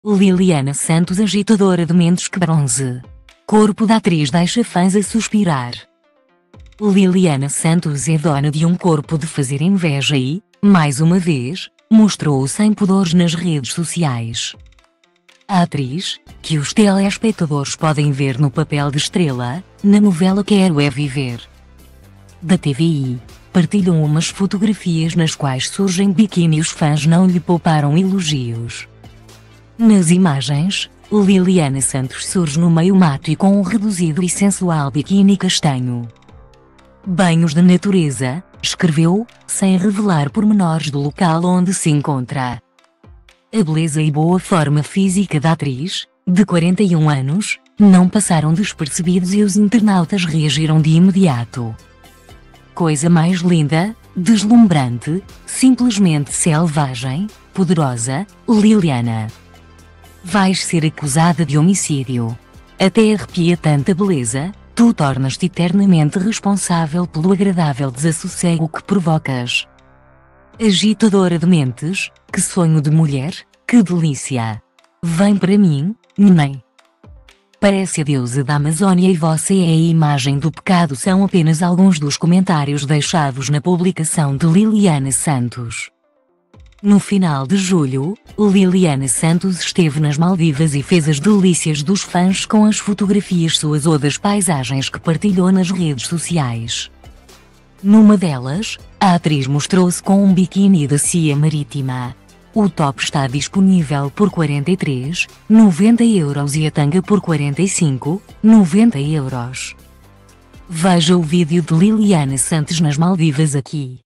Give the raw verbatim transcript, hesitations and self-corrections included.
Liliana Santos, agitadora de mentes que bronze. Corpo da atriz deixa fãs a suspirar. Liliana Santos é dona de um corpo de fazer inveja e, mais uma vez, mostrou-o sem pudores nas redes sociais. A atriz, que os telespectadores podem ver no papel de estrela, na novela Quero é Viver, da T V I, partilham umas fotografias nas quais surgem biquíni e os fãs não lhe pouparam elogios. Nas imagens, Liliana Santos surge no meio mato e com um reduzido e sensual biquíni castanho. Banhos de natureza, escreveu, sem revelar pormenores do local onde se encontra. A beleza e boa forma física da atriz, de quarenta e um anos, não passaram despercebidos e os internautas reagiram de imediato. Coisa mais linda, deslumbrante, simplesmente selvagem, poderosa, Liliana. Vais ser acusada de homicídio. Até arrepia tanta beleza, tu tornas-te eternamente responsável pelo agradável desassossego que provocas. Agitadora de mentes, que sonho de mulher, que delícia! Vem para mim, neném. Parece a deusa da Amazônia e você é a imagem do pecado, são apenas alguns dos comentários deixados na publicação de Liliana Santos. No final de julho, Liliana Santos esteve nas Maldivas e fez as delícias dos fãs com as fotografias suas ou das paisagens que partilhou nas redes sociais. Numa delas, a atriz mostrou-se com um biquíni da C I A Marítima. O top está disponível por quarenta e três reais e noventa euros e a tanga por quarenta e cinco reais e noventa euros. Veja o vídeo de Liliana Santos nas Maldivas aqui.